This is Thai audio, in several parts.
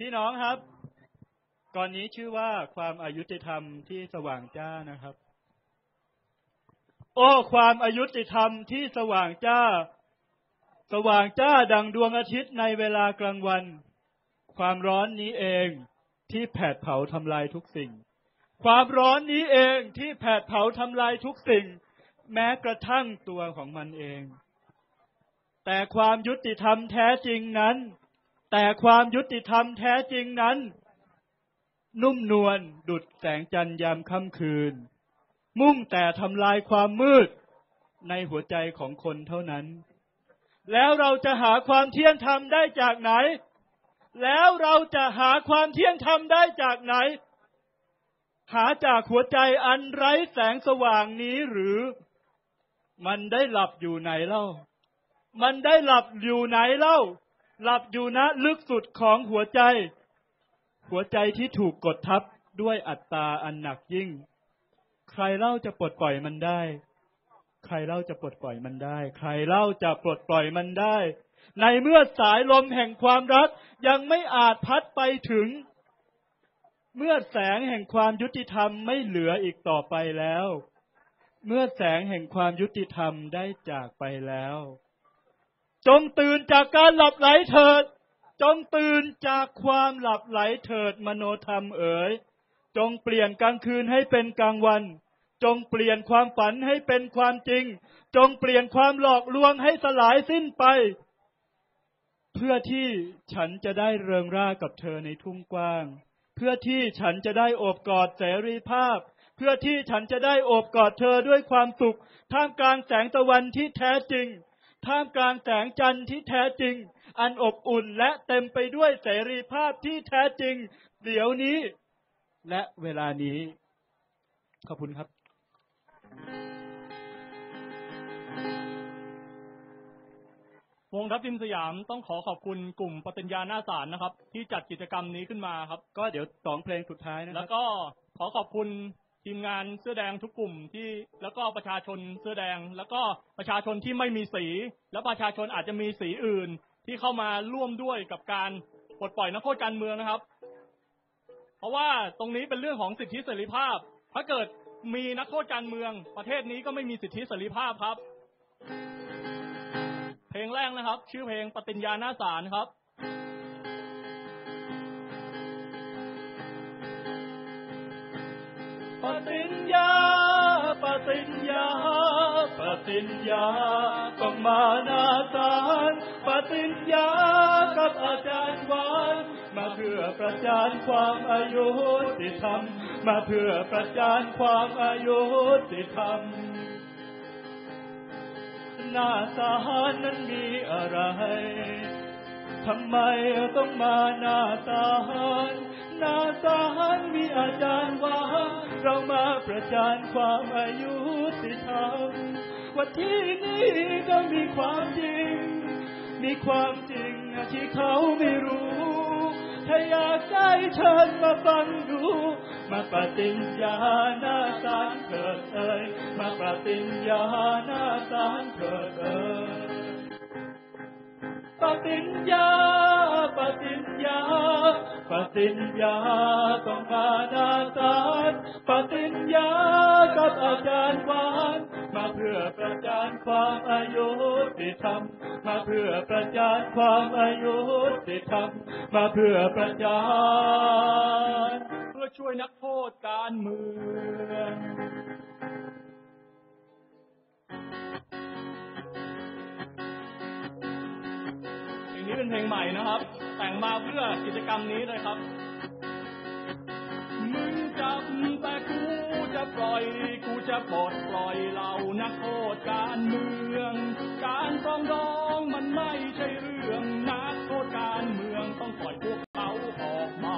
พี่น้องครับก่อนนี้ชื่อว่าความอายุติธรรมที่สว่างจ้านะครับโอ้ความอายุติธรรมที่สว่างจ้าสว่างจ้าดังดวงอาทิตย์ในเวลากลางวันความร้อนนี้เองที่แผดเผาทำลายทุกสิ่งความร้อนนี้เองที่แผดเผาทำลายทุกสิ่งแม้กระทั่งตัวของมันเองแต่ความยุติธรรมแท้จริงนั้นนุ่มนวลดุจแสงจันทร์ยามค่ำคืนมุ่งแต่ทำลายความมืดในหัวใจของคนเท่านั้นแล้วเราจะหาความเที่ยงธรรมได้จากไหนหาจากหัวใจอันไร้แสงสว่างนี้หรือมันได้หลับอยู่ไหนเล่าหลับอยู่ณลึกสุดของหัวใจที่ถูกกดทับด้วยอัตตาอันหนักยิ่งใครเล่าจะปลดปล่อยมันได้ในเมื่อสายลมแห่งความรักยังไม่อาจพัดไปถึงเมื่อแสงแห่งความยุติธรรมไม่เหลืออีกต่อไปแล้วเมื่อแสงแห่งความยุติธรรมได้จากไปแล้วจงตื่นจากการหลับไหลเถิดจงตื่นจากความหลับไหลเถิดมโนธรรมเอ๋ยจงเปลี่ยนกลางคืนให้เป็นกลางวันจงเปลี่ยนความฝันให้เป็นความจริงจงเปลี่ยนความหลอกลวงให้สลายสิ้นไปเพื่อที่ฉันจะได้เริงร่ากับเธอในทุ่งกว้างเพื่อที่ฉันจะได้โอบกอดเสรีภาพเพื่อที่ฉันจะได้โอบกอดเธอด้วยความสุขท่ามกลางแสงตะวันที่แท้จริงท่ามกลางแสงจันทร์ที่แท้จริงอันอบอุ่นและเต็มไปด้วยเสรีภาพที่แท้จริงเดี๋ยวนี้และเวลานี้ขอบคุณครับวงทัพทิมสยามต้องขอบคุณกลุ่มปฏิญญาหน้าศาลนะครับที่จัดกิจกรรมนี้ขึ้นมาครับก็เดี๋ยว2เพลงสุดท้ายนะครับแล้วก็ขอบคุณทีมงานเสื้อแดงทุกกลุ่มที่แล้วก็ประชาชนเสื้อแดงแล้วก็ประชาชนที่ไม่มีสีและประชาชนอาจจะมีสีอื่นที่เข้ามาร่วมด้วยกับการปลดปล่อยนักโทษการเมืองนะครับเพราะว่าตรงนี้เป็นเรื่องของสิทธิเสรีภาพถ้าเกิดมีนักโทษการเมืองประเทศนี้ก็ไม่มีสิทธิเสรีภาพครับเพลงแรกนะครับชื่อเพลงปฏิญญาหน้าศาลครับปฏิญญาต้องมาหน้าศาลปฏิญญากับอาจารย์หวานมาเพื่อประจานความอายุติธรรมมาเพื่อประจานความอายุติธรรมหน้าศาลนั้นมีอะไรทำไมต้องมาหน้าศาลหน้าศาลมีอาจารย์ว่าเรามาประจานความอายุติธรรมว่าที่นี่ก็มีความจริงที่เขาไม่รู้ถ้าอยากได้เชิญมาฟังดูมาปฏิญญาหน้าศาลเถิดเอ่ยมาปฏิญญาหน้าศาลเถิดเอ่ยปฏิญญาต้องมาหน้าศาลปฏิญญากับอาจารย์หวานมาเพื่อประจานความอายุติธรรมมาเพื่อประจานความอายุติธรรมมาเพื่อประจานเพื่อช่วยนักโทษการเมืองนี้เป็นเพลงใหม่นะครับแต่งมาเพื่อกิจกรรมนี้เลยครับมึงจับแต่กูจะปล่อยกูจะปลดปล่อยเหล่านักโทษการเมืองการฟ้องร้องมันไม่ใช่เรื่องนักโทษการเมืองต้องปล่อยพวกเขาออกมา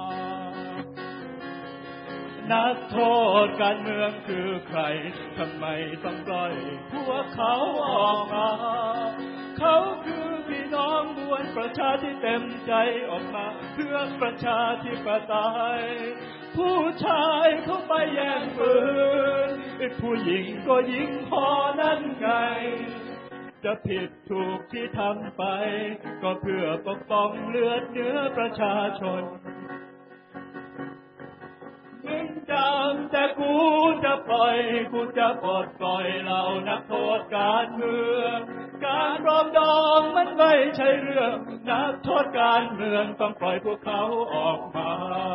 นักโทษการเมืองคือใครทำไมต้องปล่อยพวกเขาออกมาเขาคือพี่น้องมวลประชาที่เต็มใจออกมาเพื่อประชาธิปไตยผู้ชายเขาไปแย่งปืนผู้หญิงก็ยิงพอนั่นไงจะผิดถูกที่ทำไปก็เพื่อปกป้องเลือดเนื้อประชาชนมึงจำแต่กูจะปล่อยกูจะปลดปล่อยเหล่านักโทษการเมืองการปรองดองมันไม่ใช่เรื่องนักโทษการเมืองต้องปล่อยพวกเขาออกมา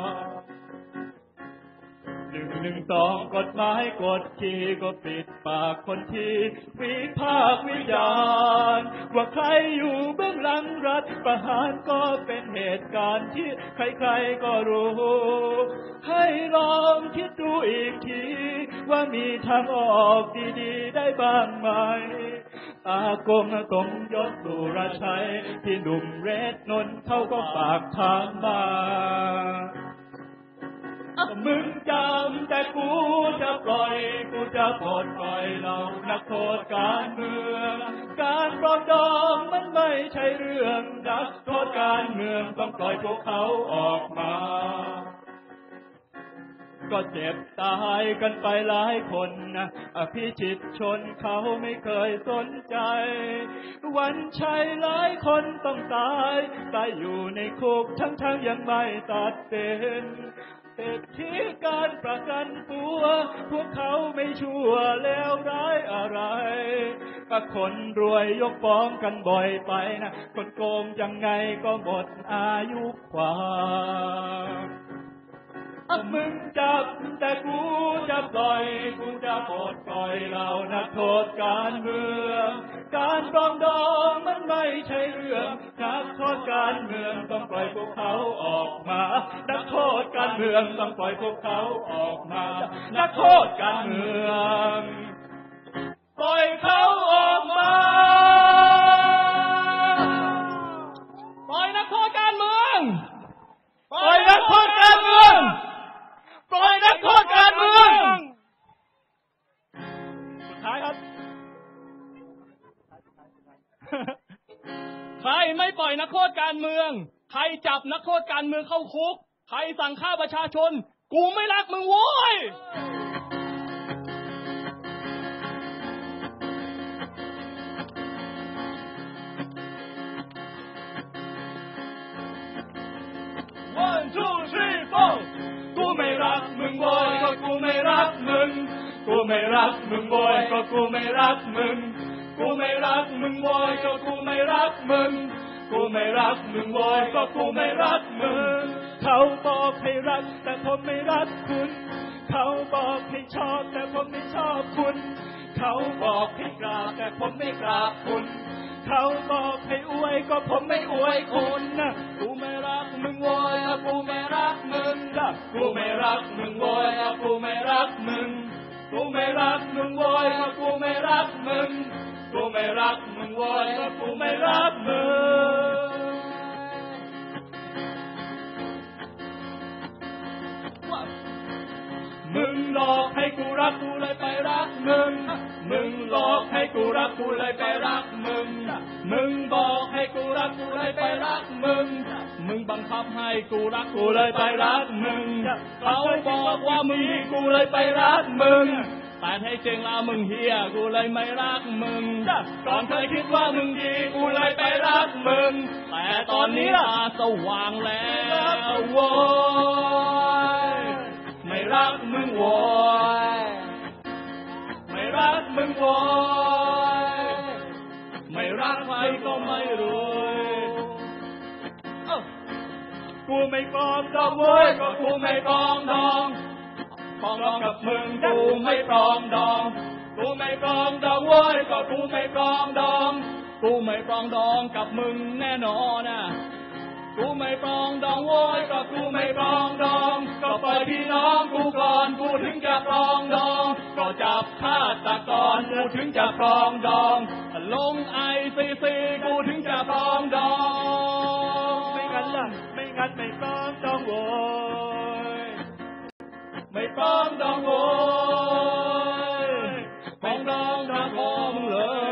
112กฎหมายกดขี่ก็ปิดปากคนที่วิพากษ์วิจารณ์ว่าใครอยู่เบื้องหลังรัฐประหารก็เป็นเหตุการณ์ที่ใครๆก็รู้ให้ลองคิดดูอีกทีว่ามีทางออกดีๆได้บ้างไหมอากงตรงยศสุรชัยที่หนุ่มเรศนนท์เขาก็ฝากทางมามึงจำแต่กูจะปล่อยกูจะปลดปล่อยเรานักโทษการเมืองการปรองดองมันไม่ใช่เรื่องนักโทษการเมืองต้องปล่อยพวกเขาออกมาก็เจ็บตายกันไปหลายคนนะพิชิตชนเขาไม่เคยสนใจวันชัยหลายคนต้องตายอยู่ในคุกทั้งยังไม่ตัดเป็นเศรษฐีการประกันตัวพวกเขาไม่ชั่วแล้วร้ายอะไรก็คนรวยยกฟ้องกันบ่อยไปนะคนโกงยังไงก็หมดอายุความมึงจับแต่กูจะปล่อยกูจะปลดปล่อยเรานักโทษการเมืองการปรองดองมันไม่ใช่เรื่องนักโทษการเมืองต้องปล่อยพวกเขาออกมานักโทษการเมืองต้องปล่อยพวกเขาออกมานักโทษการเมืองปล่อยเขาออกมาปล่อยนักโทษการเมืองปล่อยนักโทษการเมืองปล่อยนักโทษการเมืองสุดท้ายครับใครไม่ปล่อยนักโทษการเมืองใครจับนักโทษการเมืองเข้าคุกใครสั่งฆ่าประชาชนกูไม่รักมึงโว้ย 1 2 3 4กูไม่รักมึงโว้ยก็กูไม่รักมึงกูไม่รักมึงโว้ยก็กูไม่รักมึงกูไม่รักมึงโว้ยก็กูไม่รักมึงกูไม่รักมึงโว้ยก็กูไม่รักมึงเขาบอกให้รักแต่ผมไม่รักคุณเขาบอกให้ชอบแต่ผมไม่ชอบคุณเขาบอกให้กราบแต่ผมไม่กราบคุณเขาบอกให้อวยก็ผมไม่อวยคุณนะกูไม่รักมึงโว้ยกูไม่รักมึงกูไม่รักมึงโว้ยกูไม่รักมึงกูไม่รักมึงโว้ยกูไม่รักมึงกูไม่รักมึงโว้ยกูไม่รักมึงมึงหลอกให้กูรักกูเลยไปรักมึงมึงหลอกให้กูรักกูเลยไปรักมึงมึงบอกให้กูรักกูเลยไปรักมึงมึงบังคับให้กูรักกูเลยไปรักมึงเขาบอกว่ามึงกูเลยไปรักมึงแต่ให้จริงแล้วมึงเฮียกูเลยไม่รักมึงก่อนเคยคิดว่ามึงดีกูเลยไปรักมึงแต่ตอนนี้ตาสว่างแล้วโว้ยไม่รักมึงโว้ยไม่รักมึงโว้ยไม่รักใครก็ไม่รู้กูไม่ปลอมดองโว้ยก็กูไม่ปลอมดองปลอมดองกับมึงกูไม่ปลอมดองกูไม่ปลอมดองโว้ยก็กูไม่ปลอมดองกูไม่ปลองดองกับมึงแน่นอนนะกูไม่ปลองดองโว้ยก็กูไม่ปลองดองก็ปล่อยพี่น้องกูก่อนกูถึงจะปลองดองก็จับฆาตกรกูถึงจะปลองดองลงICCกูถึงจะปลองดองไม่งั้นล่ะไม่งั้นไม่ปลองดองโว้ยไม่ปลองดองโว้ยปลองดองทางพ่อมึงเหรอ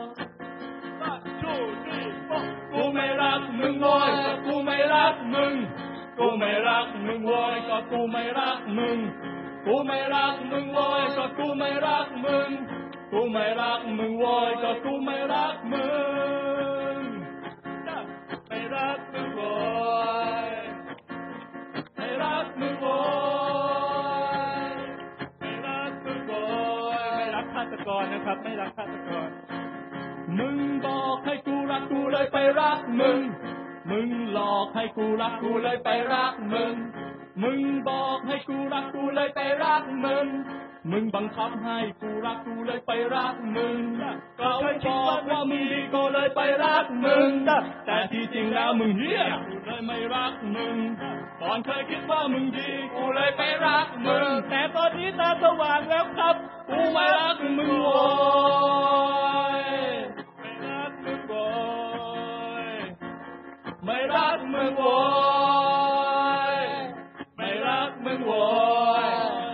กูไม่รักมึงโว้ยก็กูไม่รักมึงกูไม่รักมึงโว้ยก็กูไม่รักมึงกูไม่รักมึงโว้ยก็กูไม่รักมึงกูไม่รักมึงโว้ยก็กูไม่รักมึงไม่รักมึงโว้ยไม่รักมึงโว้ยไม่รักมึงโว้ยไม่รักฆาตกรนะครับไม่รักฆาตกรมึงบอกให้กูรักกูเลยไปรักมึงมึงหลอกให้กูรักกูเลยไปรักมึงมึงบอกให้กูรักกูเลยไปรักมึงมึงบังคับให้กูรักกูเลยไปรักมึงเขาบอกว่ามึงดีกูเลยไปรักมึงแต่ที่จริงแล้วมึงเหี้ยกูเลยไม่รักมึงตอนเคยคิดว่ามึงดีกูเลยไปรักมึงแต่ตอนนี้ตาสว่างแล้วครับกูไม่รักมึงโว้ยไม่รักมึงโว้ยไม่รักมึงโว้ยไม่รักมึงโว้ย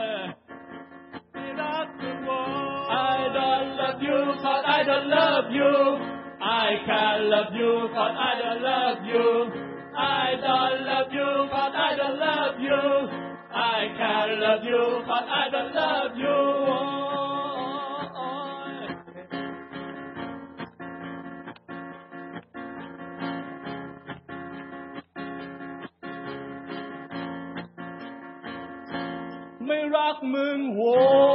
I don't love you 'cause I don't love you I can't love you 'cause I don't love you I don't love you 'cause I don't love you I can't love you 'cause I don't love you ไม่รักมึงโว้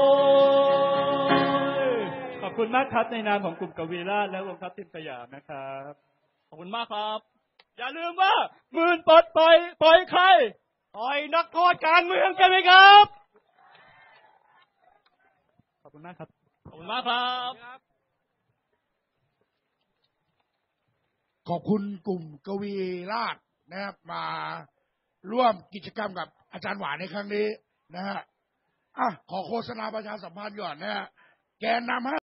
ยขอบคุณมากครับในนามของกลุ่มกวีราชและวงทัพทิมสยามนะครับขอบคุณมากครับอย่าลืมว่าหมื่นปลดปล่อยใครปล่อยนักโทษการเมืองกันไหมครับขอบคุณมากครับขอบคุณมากครับขอบคุณกลุ่มกวีราชนะครับมาร่วมกิจกรรมกับอาจารย์หวานในครั้งนี้นะฮะขอโฆษณาประชาสัมพันธ์ก่อนนะฮะแกนนำ